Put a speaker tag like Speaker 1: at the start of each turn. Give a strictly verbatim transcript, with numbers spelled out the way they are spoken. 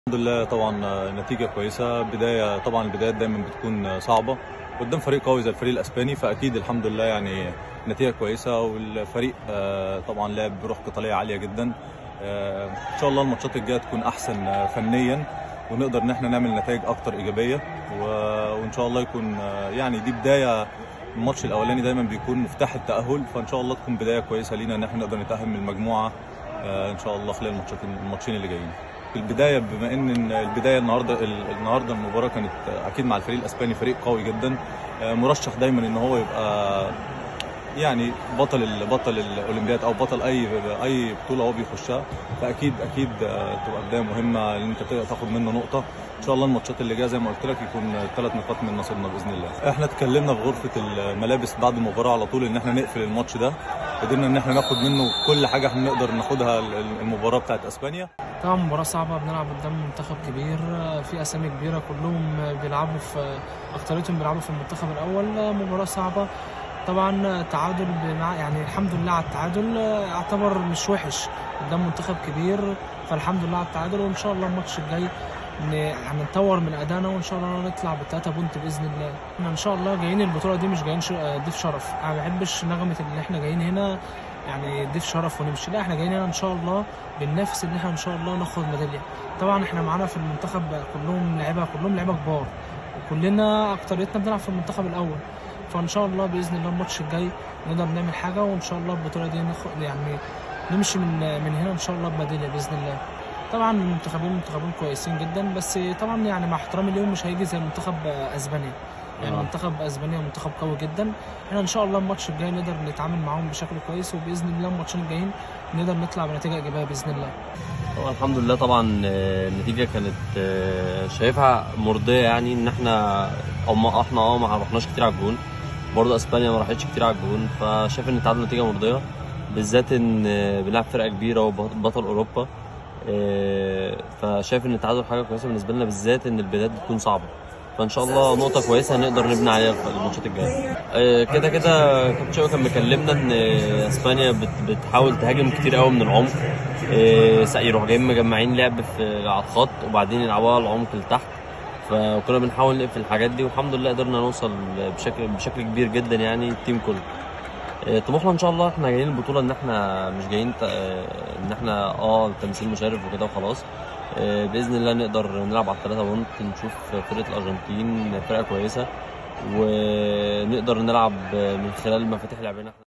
Speaker 1: الحمد لله طبعا نتيجة كويسة. بداية طبعا البدايات دايما بتكون صعبة قدام فريق قوي زي الفريق الاسباني، فاكيد الحمد لله يعني نتيجة كويسة. والفريق طبعا لعب بروح قتالية عالية جدا. ان شاء الله الماتشات الجاية تكون احسن فنيا ونقدر ان احنا نعمل نتائج اكتر ايجابية، وان شاء الله يكون يعني دي بداية. الماتش الاولاني دايما بيكون مفتاح التأهل، فان شاء الله تكون بداية كويسة لينا ان احنا نقدر نتأهل من المجموعة ان شاء الله خلال الماتشين الماتشين اللي جايين. البدايه بما ان البدايه النهارده النهارده المباراه كانت اكيد مع الفريق الاسباني، فريق قوي جدا مرشح دايما ان هو يبقى يعني بطل بطل الاولمبياد او بطل اي اي بطوله هو بيخشها، فاكيد اكيد تبقى بدايه مهمه ان انت تاخد منه نقطه. ان شاء الله الماتشات اللي جايه زي ما قلت لك يكون ثلاث نقاط من نصيبنا باذن الله. احنا اتكلمنا في غرفه الملابس بعد المباراه على طول ان احنا نقفل الماتش ده، قدرنا ان احنا ناخد منه كل حاجه احنا نقدر ناخدها المباراه بتاعت اسبانيا.
Speaker 2: طبعا مباراة صعبة، بنلعب قدام منتخب كبير في اسامي كبيرة كلهم بيلعبوا في اكتريتهم بيلعبوا في المنتخب الاول. مباراة صعبة طبعا، تعادل يعني الحمد لله على التعادل، اعتبر مش وحش قدام منتخب كبير، فالحمد لله على التعادل. وان شاء الله الماتش الجاي يعني نطور من ادائنا وان شاء الله نطلع بالتلاتة بونت باذن الله. احنا ان شاء الله جايين البطولة دي مش جايين ضيف شرف، انا ما بحبش نغمة اللي احنا جايين هنا يعني ضيف شرف ونمشي، لا احنا جايين هنا ان شاء الله بننافس ان احنا ان شاء الله ناخد ميداليه. طبعا احنا معانا في المنتخب كلهم لعيبه كلهم لعيبه كبار، وكلنا اكتريتنا بنلعب في المنتخب الاول، فان شاء الله باذن الله الماتش الجاي نقدر نعمل حاجه، وان شاء الله البطوله دي ناخد يعني نمشي من من هنا ان شاء الله بميداليه باذن الله. طبعا المنتخبين منتخبين كويسين جدا، بس طبعا يعني مع احترامي ليهم مش هيجي زي منتخب اسبانيا، يعني منتخب اسبانيا منتخب قوي جدا. احنا ان شاء الله الماتش الجاي نقدر نتعامل معاهم بشكل كويس، وباذن الله الماتشين الجايين نقدر نطلع بنتيجه ايجابيه باذن الله.
Speaker 3: طبعا الحمد لله طبعا النتيجه كانت شايفها مرضيه، يعني ان احنا او احنا اه ما رحناش كتير على الجون، برضه اسبانيا ما راحتش كتير على الجون، فشايف ان التعادل نتيجه مرضيه، بالذات ان بنلعب فرقه كبيره وبطل اوروبا، فشايف ان التعادل حاجه كويسه بالنسبه لنا، بالذات ان البدايات بتكون صعبه، فان شاء الله نقطه كويسه هنقدر نبني عليها في الماتشات الجايه. كده كده كابتن شوقي كان مكلمنا ان اسبانيا بتحاول تهاجم كتير قوي من العمق، يروحوا جايين مجمعين لعب في على الخط وبعدين يلعبوها على العمق لتحت، فكنا بنحاول نقفل الحاجات دي والحمد لله قدرنا نوصل بشكل بشكل كبير جدا، يعني التيم كله. طموحنا ان شاء الله احنا جايين البطوله ان احنا مش جايين ان احنا اه تمثيل مشرف وكده وخلاص، باذن الله نقدر نلعب على الثلاثه بونت، نشوف فرقه الارجنتين فرقه كويسه ونقدر نلعب من خلال مفاتيح لعبنا.